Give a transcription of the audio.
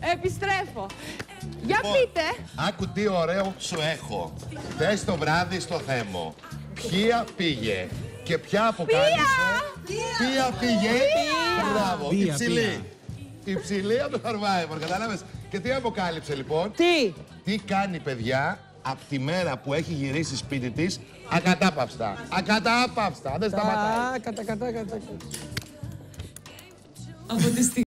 Επιστρέφω. Για πείτε. Άκου τι ωραίο σου έχω. Χθες το βράδυ στο Θέμο. Ποια πήγε και ποια αποκάλυψε. Ποια πήγε. Μπράβο. Η ψηλή. Η ψηλή από το Survivor, κατάλαβες. Και τι αποκάλυψε λοιπόν. Τι κάνει, παιδιά, από τη μέρα που έχει γυρίσει σπίτι της, ακατάπαυστα. Ακατάπαυστα. Δεν σταματάει. Κατά. Από τη στιγμή